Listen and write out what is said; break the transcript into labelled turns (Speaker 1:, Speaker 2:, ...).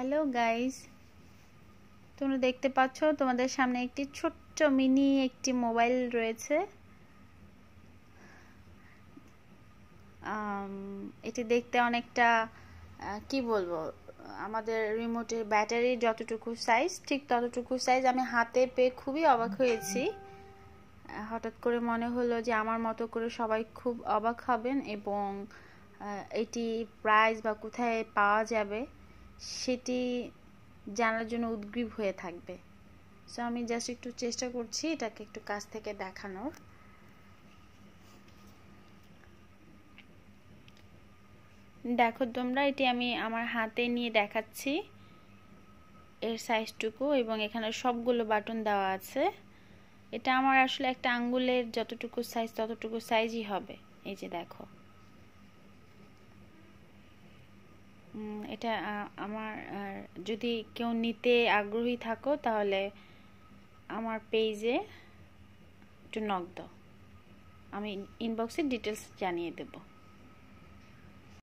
Speaker 1: Hello guys, তোমরা দেখতে পাচ্ছ তোমাদের সামনে একটি ছোট্ট মিনি একটি মোবাইল রয়েছে। এটি দেখতে অনেকটা কি বলবো, আমাদের রিমোটের ব্যাটারি যতটুকু সাইজ ঠিক ততটুকু সাইজ। আমি হাতে পেয়ে খুবই অবাক হয়েছি। হঠাৎ করে মনে হলো যে আমার মতো করে সবাই খুব অবাক হবেন এবং এটি প্রাইস বা কোথায় পাওয়া যাবে সেটি জানার জন্য উদগ্রীব হয়ে থাকবে। সো আমি জাস্ট একটু চেষ্টা করছি এটাকে একটু কাছ থেকে দেখানোর। দেখো তোমরা, এটি আমি আমার হাতে নিয়ে দেখাচ্ছি এর সাইজটুকু, এবং এখানে সবগুলো বাটন দেওয়া আছে। এটা আমার আসলে একটা আঙ্গুলের যতটুকু সাইজ ততটুকু সাইজই হবে। এই যে দেখো, এটা আমার যদি কেউ নিতে আগ্রহী থাকো তাহলে আমার পেজে একটু নক দাও, আমি ইনবক্সে ডিটেলস জানিয়ে দেবো।